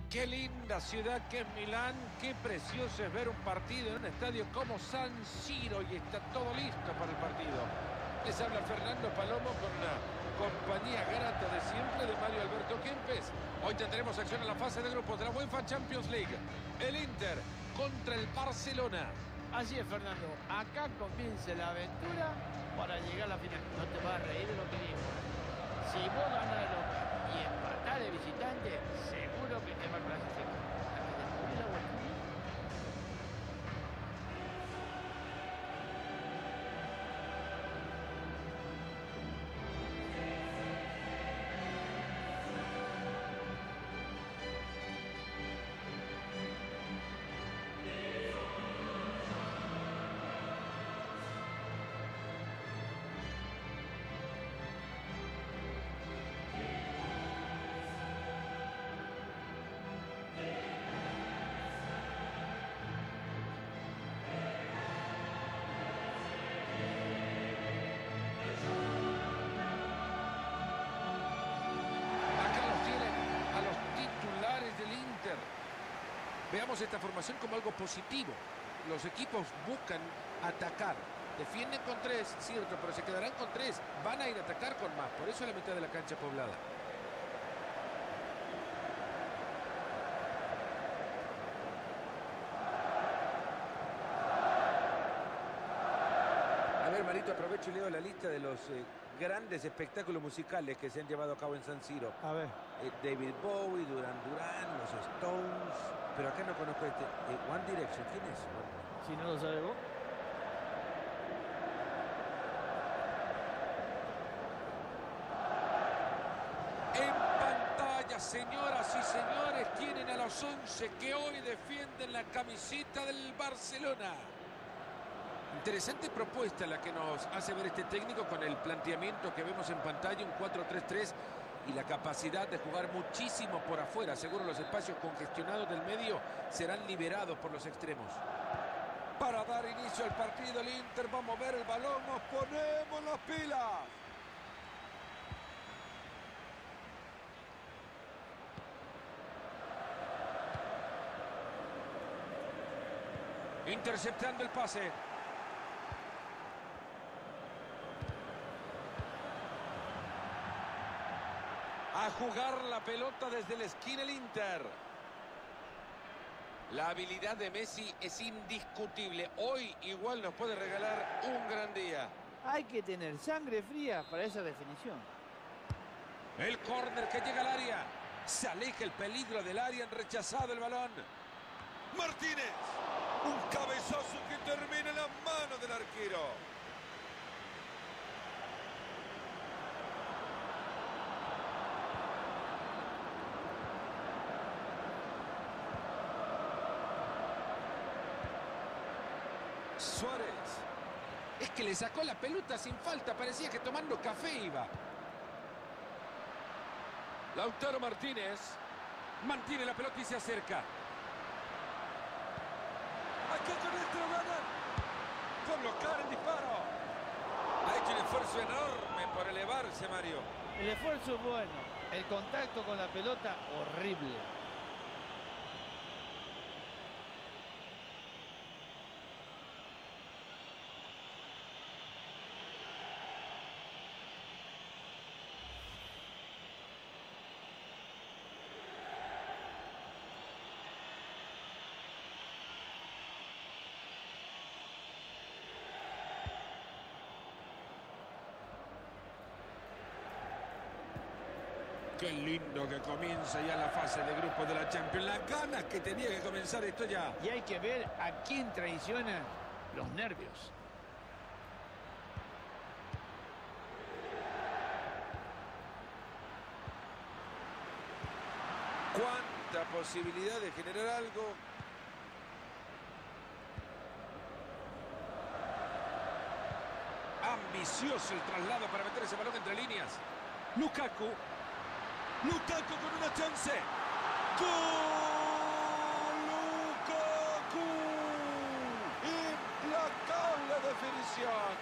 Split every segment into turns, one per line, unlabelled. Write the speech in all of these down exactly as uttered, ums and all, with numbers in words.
Qué linda ciudad que es Milán, qué precioso es ver un partido en un estadio como San Siro y está todo listo para el partido. Les habla Fernando Palomo con la compañía grata de siempre de Mario Alberto Kempes. Hoy tendremos acción en la fase de grupos de la UEFA Champions League. El Inter contra el Barcelona.
Así es, Fernando. Acá comienza la aventura para llegar a la final. No te vas a reír de lo que digo. Si vos ganás de local y empatás de visitante, seguro que te va a clasificar. A la vuelta.
Veamos esta formación como algo positivo. Los equipos buscan atacar. Defienden con tres, cierto, pero se quedarán con tres. Van a ir a atacar con más. Por eso es la mitad de la cancha poblada. A ver, Marito, aprovecho y leo la lista de los eh, grandes espectáculos musicales que se han llevado a cabo en San Siro.
A ver.
Eh, David Bowie, Duran Duran, los Stones. Pero acá no conozco este. Eh, One Direction, ¿quién es?
Si no lo sabes vos.
En pantalla, señoras y señores, tienen a los once que hoy defienden la camiseta del Barcelona. Interesante propuesta la que nos hace ver este técnico con el planteamiento que vemos en pantalla, un cuatro tres tres. Y la capacidad de jugar muchísimo por afuera. Seguro los espacios congestionados del medio serán liberados por los extremos. Para dar inicio al partido, el Inter va a mover el balón. Nos ponemos las pilas. Interceptando el pase. A jugar la pelota desde la esquina el Inter. La habilidad de Messi es indiscutible. Hoy igual nos puede regalar un gran día.
Hay que tener sangre fría para esa definición.
El córner que llega al área. Se aleja el peligro del área, han rechazado el balón. Martínez. Un cabezazo que termina en las manos del arquero. Suárez. Es que le sacó la pelota sin falta. Parecía que tomando café iba. Lautaro Martínez. Mantiene la pelota y se acerca. Aquí con esto lo ganan. Por bloquear el disparo. Ha hecho un esfuerzo enorme por elevarse, Mario.
El esfuerzo es bueno. El contacto con la pelota, horrible.
Qué lindo que comienza ya la fase de grupos de la Champions. Las ganas que tenía que comenzar esto ya.
Y hay que ver a quién traiciona los nervios.
Cuánta posibilidad de generar algo. Ambicioso el traslado para meter ese balón entre líneas. Lukaku. Lukaku con una chance. ¡Gol! ¡Lukaku! ¡Implacable definición!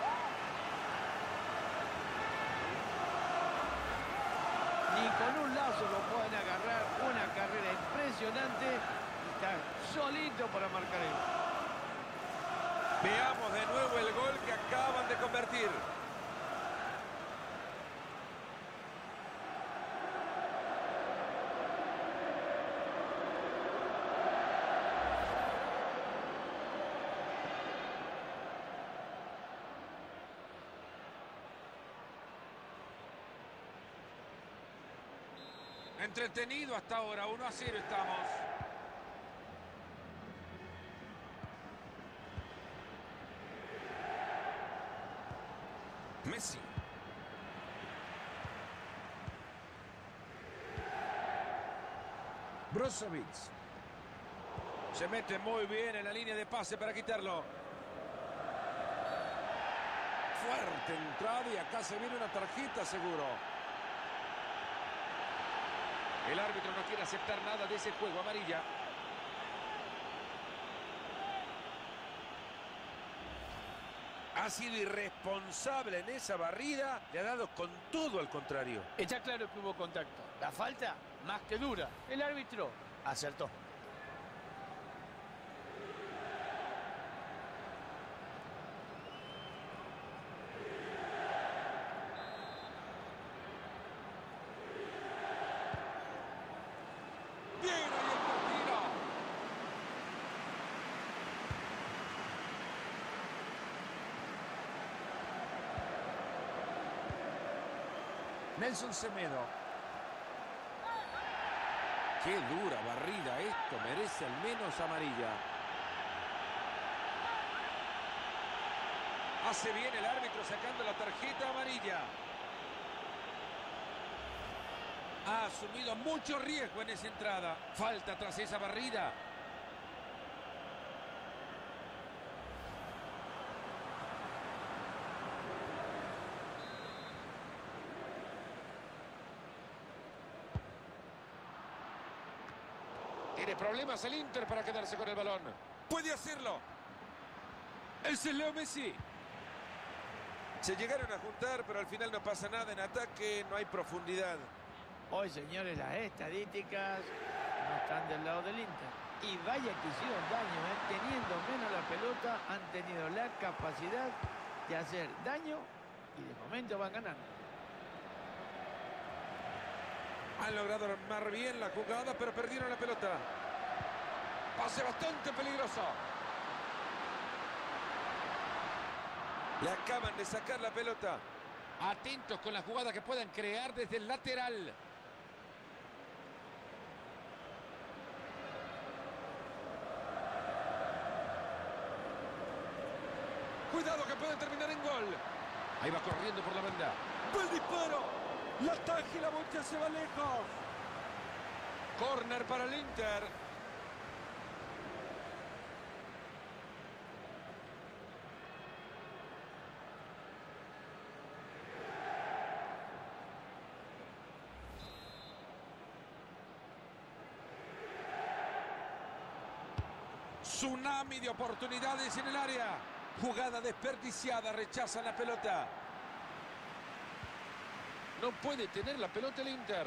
Ni con un lado eso lo pueden agarrar. Una carrera impresionante. Está solito para marcar el gol.
Veamos de nuevo el gol que acaban de convertir. Entretenido hasta ahora, uno a cero estamos. Messi. Brozovic. Se mete muy bien en la línea de pase para quitarlo. Fuerte entrada y acá se viene una tarjeta seguro. El árbitro no quiere aceptar nada de ese juego, amarilla. Ha sido irresponsable en esa barrida. Le ha dado con todo al contrario.
Está claro que hubo contacto. La falta, más que dura. El árbitro acertó.
Bien ahí el partido. Nelson Semedo. Qué dura barrida esto. Merece al menos amarilla. Hace bien el árbitro sacando la tarjeta amarilla. Ha asumido mucho riesgo en esa entrada. Falta tras esa barrida. Tiene problemas el Inter para quedarse con el balón. Puede hacerlo. Ese es Leo Messi. Se llegaron a juntar, pero al final no pasa nada. En ataque no hay profundidad.
Hoy, señores, las estadísticas no están del lado del Inter. Y vaya que hicieron daño, ¿eh? Teniendo menos la pelota, han tenido la capacidad de hacer daño y de momento van ganando.
Han logrado armar bien la jugada, pero perdieron la pelota. Pase bastante peligroso. Le acaban de sacar la pelota. Atentos con la jugada que puedan crear desde el lateral. Cuidado que puede terminar en gol. Ahí va corriendo por la banda. ¡Buen disparo! La taja y la bocha se va lejos. Corner para el Inter. Tsunami de oportunidades en el área. Jugada desperdiciada, rechazan la pelota. No puede tener la pelota el Inter.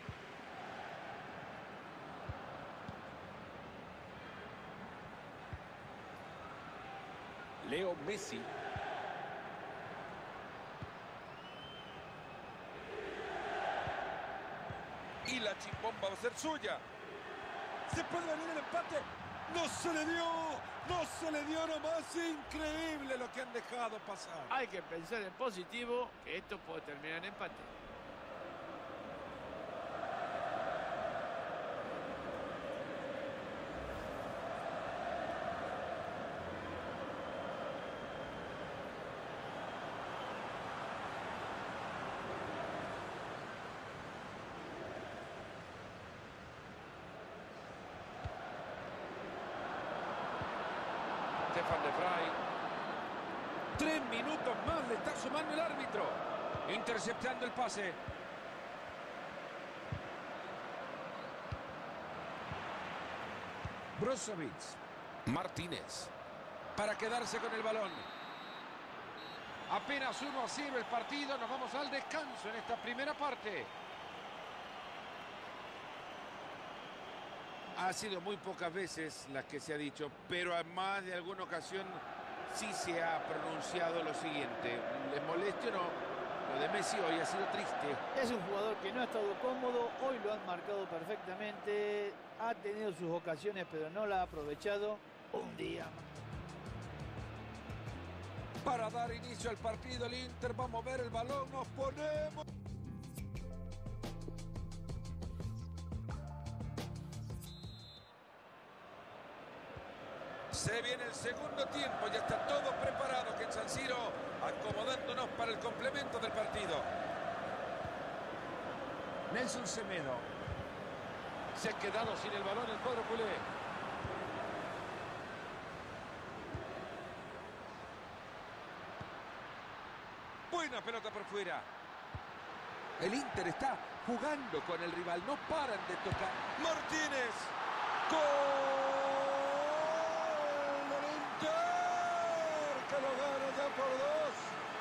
Leo Messi. Y la chimbomba va a ser suya. Se puede venir el empate. No se le dio. No se le dio nomás. Increíble lo que han dejado pasar.
Hay que pensar en positivo, que esto puede terminar en empate.
Stefan de Vrij. Tres minutos más le está sumando el árbitro. Interceptando el pase. Brozovic. Martínez. Para quedarse con el balón. Apenas uno a cero el partido. Nos vamos al descanso en esta primera parte. Ha sido muy pocas veces las que se ha dicho, pero a más de alguna ocasión sí se ha pronunciado lo siguiente. ¿Les moleste o no? Lo de Messi hoy ha sido triste.
Es un jugador que no ha estado cómodo, hoy lo han marcado perfectamente, ha tenido sus ocasiones pero no la ha aprovechado. Un día más.
Para dar inicio al partido, el Inter va a mover el balón, nos ponemos... Se viene el segundo tiempo, ya está todo preparado, que en San Siro acomodándonos para el complemento del partido. Nelson Semedo. Se ha quedado sin el balón el cuadro culé. Buena pelota por fuera. El Inter está jugando con el rival, no paran de tocar. Martínez. ¡Gol! Que lo gana ya por dos.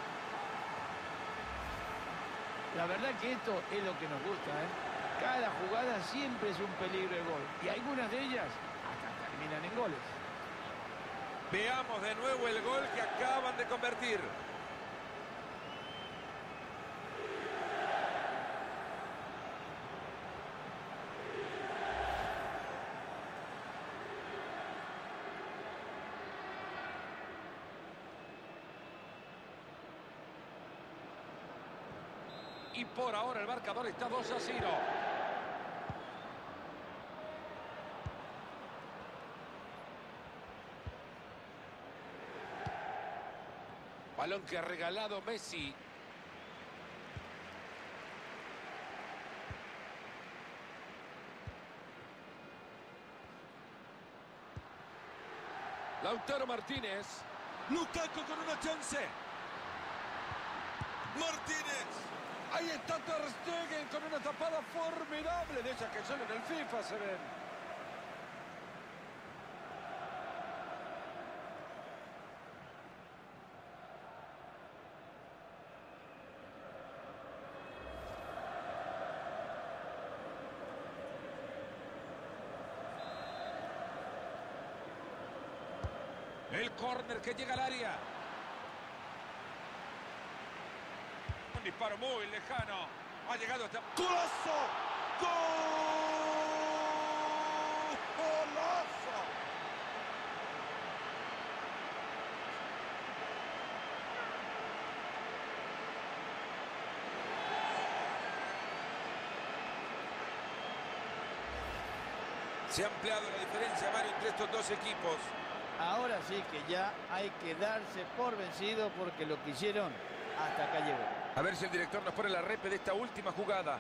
La verdad que esto es lo que nos gusta, ¿eh? Cada jugada siempre es un peligro de gol. Y algunas de ellas hasta terminan en goles.
Veamos de nuevo el gol que acaban de convertir. Y por ahora el marcador está dos a cero. Balón que ha regalado Messi. Lautaro Martínez. Lukaku con una chance. Martínez. Ahí está Ter Stegen con una tapada formidable, de esas que solo en el FIFA se ven. El córner que llega al área. Un disparo muy lejano. Ha llegado hasta... ¡Golazo! ¡Gol! ¡Golazo! Se ha ampliado la diferencia, Mario, entre estos dos equipos.
Ahora sí que ya hay que darse por vencido porque lo que hicieron hasta acá llegó.
A ver si el director nos pone la repe de esta última jugada.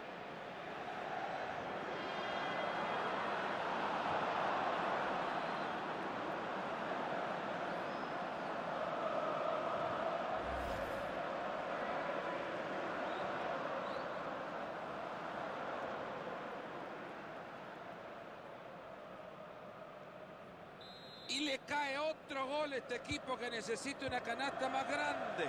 Y le cae otro gol a este equipo que necesita una canasta más grande.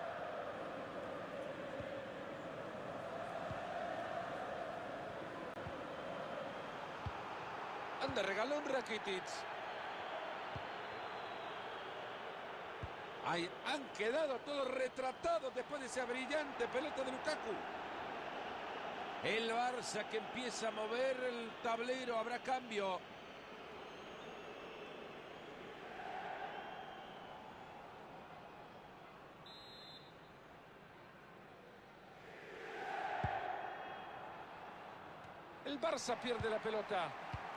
Anda, regaló un Rakitic. Ahí han quedado todos retratados después de esa brillante pelota de Lukaku. El Barça que empieza a mover el tablero, habrá cambio. El Barça pierde la pelota.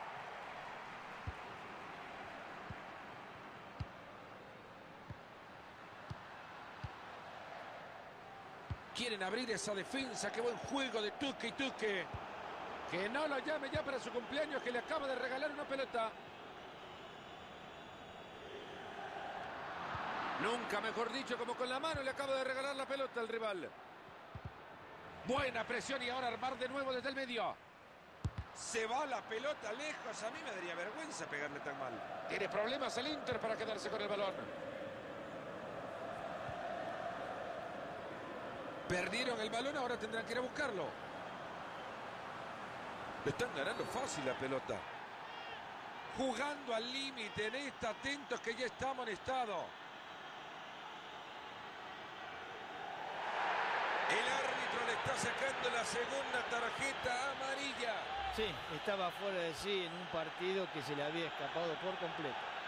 Quieren abrir esa defensa. Qué buen juego de Tuque y Tuque. Que no lo llame ya para su cumpleaños, que le acaba de regalar una pelota. Nunca mejor dicho, como con la mano le acaba de regalar la pelota al rival. Buena presión y ahora armar de nuevo desde el medio. Se va la pelota lejos. A mí me daría vergüenza pegarle tan mal. Tiene problemas el Inter para quedarse con el balón. Perdieron el balón, ahora tendrán que ir a buscarlo. Le están ganando fácil la pelota. jugando al límite en esta, atentos que ya está amonestado. El árbitro le está sacando la segunda tarjeta amarilla.
Sí, estaba fuera de sí en un partido que se le había escapado por completo.